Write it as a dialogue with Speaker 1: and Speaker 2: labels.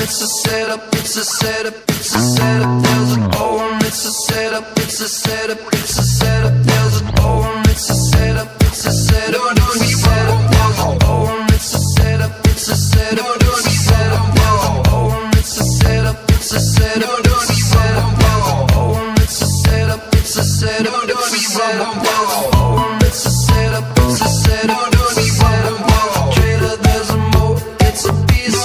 Speaker 1: it's a setup, it's a setup, it's a setup. There's an oh, it's a setup, it's a setup, it's a setup. There's an oh, it's a setup, it's a setup, it's a setup. There's an oh, it's a setup, it's a setup, it's a setup. There's an oh, it's a setup, it's a setup, it's a setup. There's an oh, it's a setup, it's a setup, it's a setup. There's an oh, it's a setup, it's a setup, it's a setup. Trader, there's a mo, it's a beast.